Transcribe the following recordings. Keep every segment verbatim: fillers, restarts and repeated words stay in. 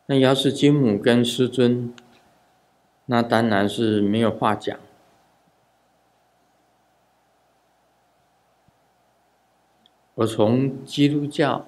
那瑶池金母跟师尊，那当然是没有话讲。我从基督教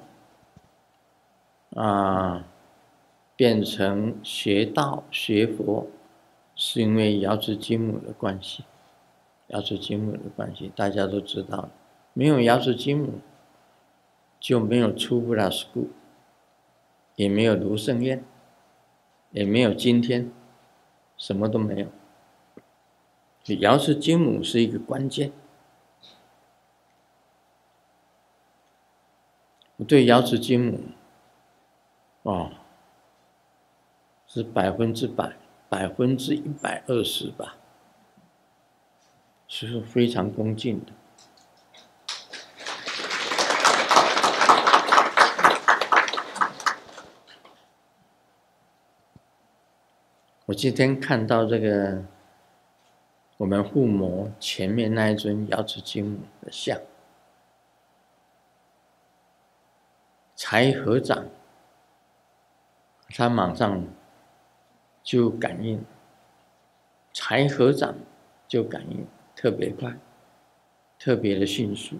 啊变成学道学佛，是因为瑶池金母的关系。瑶池金母的关系，大家都知道，没有瑶池金母，就没有出不了 school， 也没有卢胜彦，也没有今天，什么都没有。瑶池金母是一个关键。我对瑶池金母，哦，是百分之百，百分之一百二十吧，是非常恭敬的。我今天看到这个我们护摩前面那一尊瑶池金母的像，才合掌，他马上就感应，才合掌就感应，特别快，特别的迅速。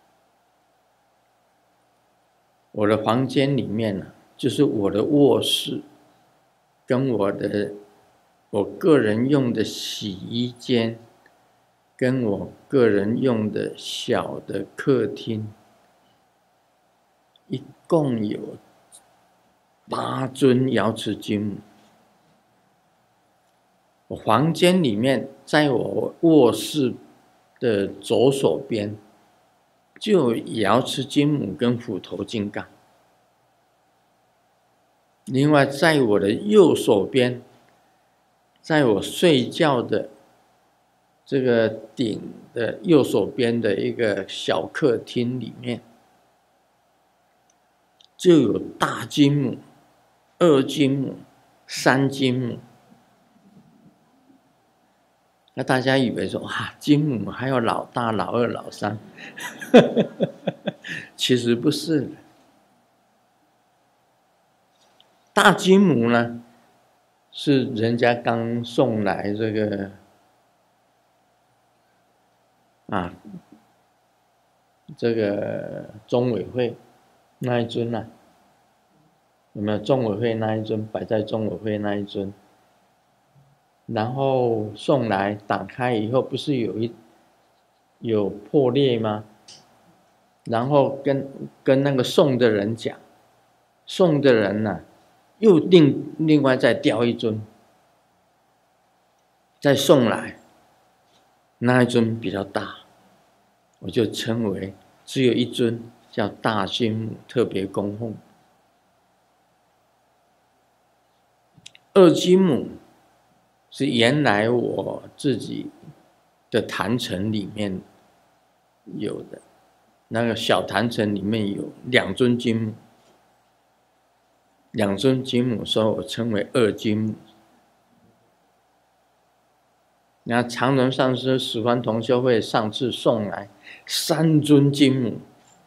我的房间里面呢、啊，就是我的卧室，跟我的我个人用的洗衣间，跟我个人用的小的客厅，一共有八尊瑶池金母。我房间里面，在我卧室的左手边，就有瑶池金母跟虎头金刚。另外，在我的右手边，在我睡觉的这个顶的右手边的一个小客厅里面，就有大金母、二金母、三金母。那大家以为说哇，金母还有老大、老二、老三，其实不是的。大金母呢，是人家刚送来这个啊，这个中委会那一尊啊，有没有中委会那一尊摆在中委会那一尊？然后送来打开以后，不是有一有破裂吗？然后跟跟那个送的人讲，送的人呢、啊，又另另外再调一尊，再送来，那一尊比较大，我就称为只有一尊，叫大金母，特别供奉。二金母是原来我自己的坛城里面有的，那个小坛城里面有两尊金母，两尊金母，所以我称为二金母。那长荣上师十方同修会上次送来三尊金母，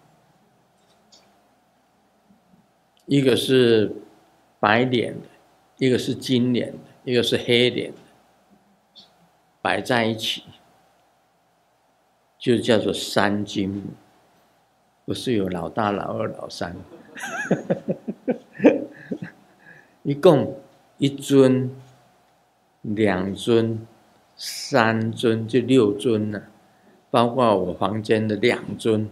一个是白脸的，一个是金脸的，一个是黑脸的，摆在一起，就叫做三金母，不是有老大、老二、老三，一共一尊、两尊、三尊，就六尊了，包括我房间的两尊，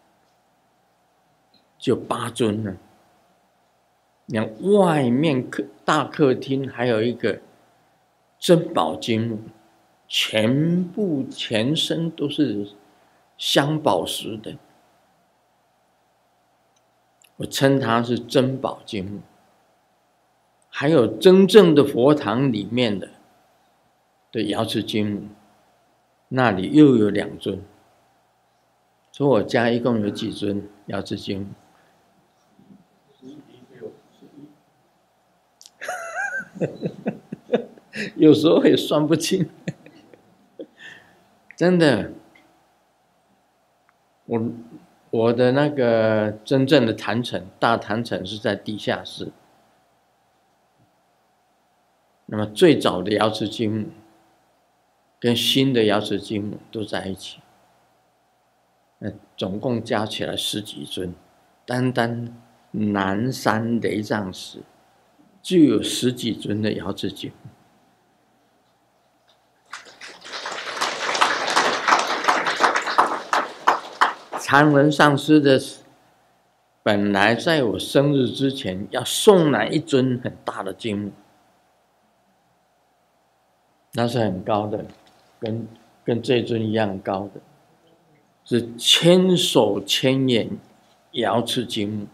就八尊了。你看外面客大客厅还有一个珍宝金母，全部全身都是镶宝石的，我称它是珍宝金母。还有真正的佛堂里面的的瑶池金母，那里又有两尊，所以我家一共有几尊瑶池金母？有时候也算不清，真的。我我的那个真正的坛城，大坛城是在地下室， 那么最早的瑶池金母跟新的瑶池金母都在一起，那总共加起来十几尊，单单南山雷藏寺就有十几尊的瑶池金母。禅文上师的本来在我生日之前要送来一尊很大的金母，那是很高的，跟跟这尊一样高的，是千手千眼瑶池金母。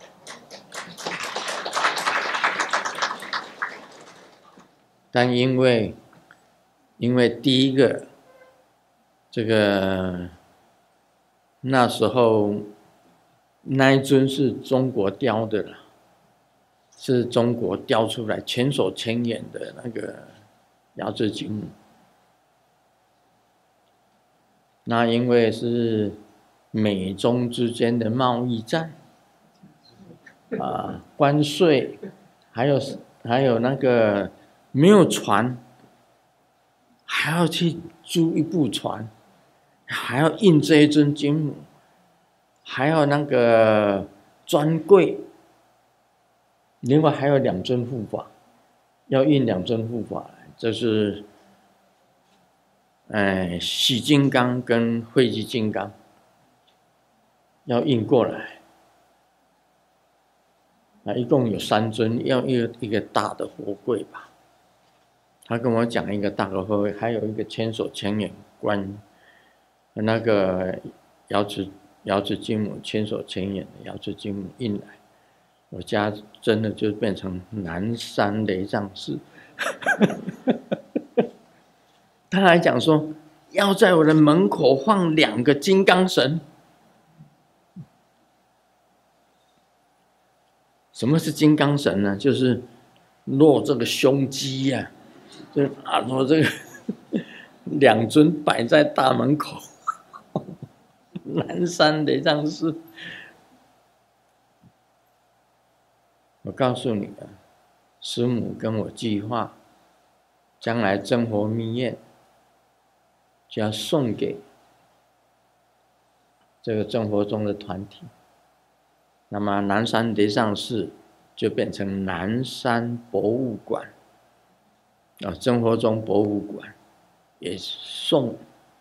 但因为因为第一个这个那时候那一尊是中国雕的了，是中国雕出来千手千眼的那个瑶池金母。那因为是美中之间的贸易战啊，关税，还有还有那个没有船，还要去租一部船，还要印这一尊金母，还有那个专柜，另外还有两尊护法，要印两尊护法来，这是哎喜金刚跟慧集金刚要印过来，啊，一共有三尊，要一个一个大的货柜吧。他跟我讲一个大的货柜，还有一个千手千眼观，那个瑶池瑶池金母千手千眼的瑶池金母印来，我家真的就变成南山雷藏寺。他还讲说要在我的门口放两个金刚神。什么是金刚神呢？就是落这个胸肌呀、啊，就啊，落这个两尊摆在大门口。南山雷藏寺，我告诉你啊，师母跟我计划，将来真佛密宴就要送给这个真佛宗的团体，那么南山雷藏寺就变成南山博物馆，啊，真佛宗博物馆也送。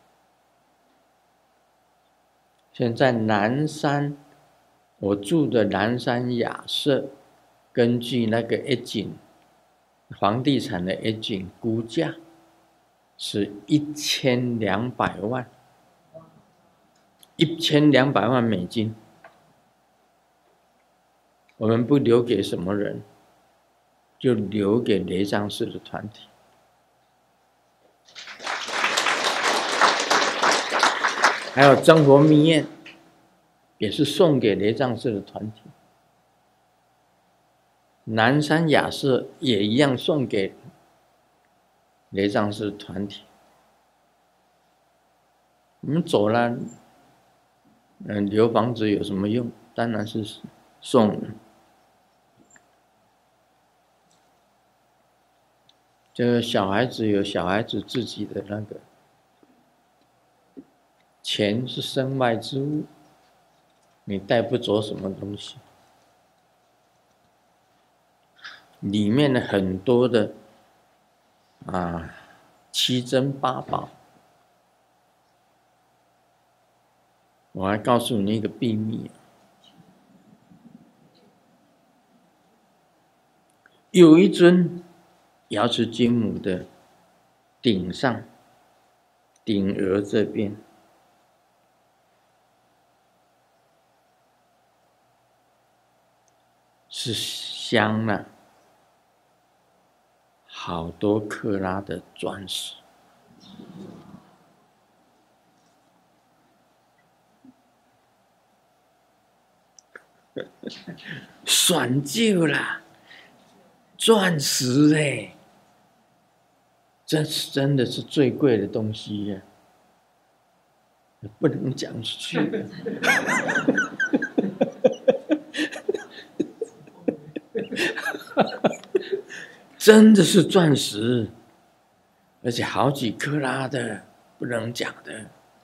现在南山，我住的南山雅舍，根据那个一景房地产的一景估价是一千两百万，一千两百万美金。我们不留给什么人，就留给雷藏寺的团体。还有真佛密宴，也是送给雷藏寺的团体。南山雅舍也一样送给雷藏寺团体。我们走了，嗯，留房子有什么用？当然是送。这个小孩子有小孩子自己的那个。钱是身外之物，你带不走什么东西。里面的很多的啊七珍八宝，我还告诉你一个秘密，有一尊瑶池金母的顶上顶额这边。是镶了好多克拉的钻石，选旧啦，钻石嘞，这是真的是最贵的东西呀，不能讲出去。 真的是钻石，而且好几克拉的，不能讲的。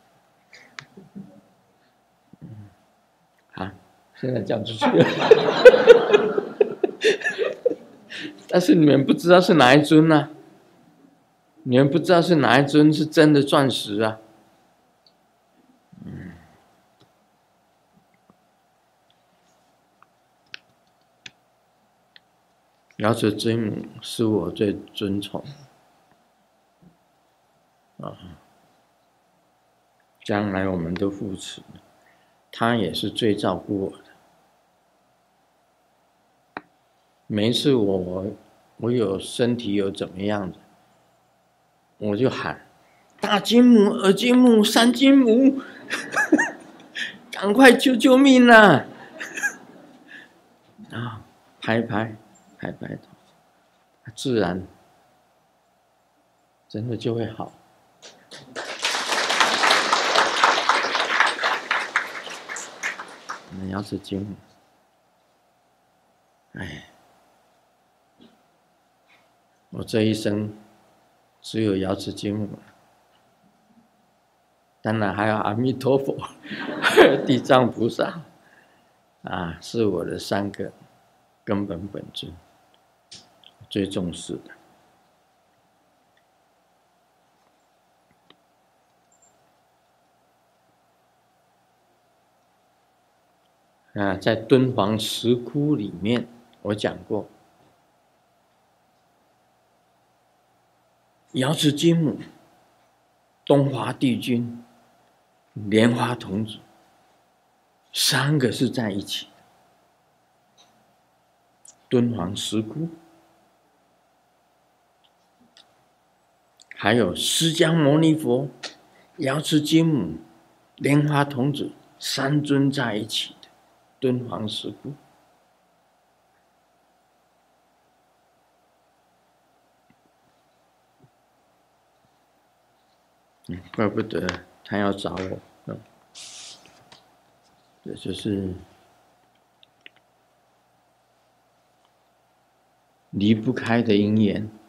嗯，好，现在讲出去了。但是你们不知道是哪一尊啊？你们不知道是哪一尊是真的钻石啊？嗯，瑶池金母是我最尊崇啊，将来我们都扶持，他也是最照顾我的。每一次我我我有身体有怎么样的，我就喊大金母、二金母、三金母，赶快救救命啊！啊，拍拍拍拍头，自然真的就会好。瑶池金母，哎，我这一生只有瑶池金母了，当然还有阿弥陀佛、地藏菩萨，啊，是我的三个根本本尊，最重视的。啊，在敦煌石窟里面，我讲过，瑶池金母、东华帝君、莲花童子，三个是在一起的。敦煌石窟，还有释迦牟尼佛、瑶池金母、莲花童子三尊在一起的敦煌石窟。嗯，怪不得他要找我，嗯，这就是离不开的因缘。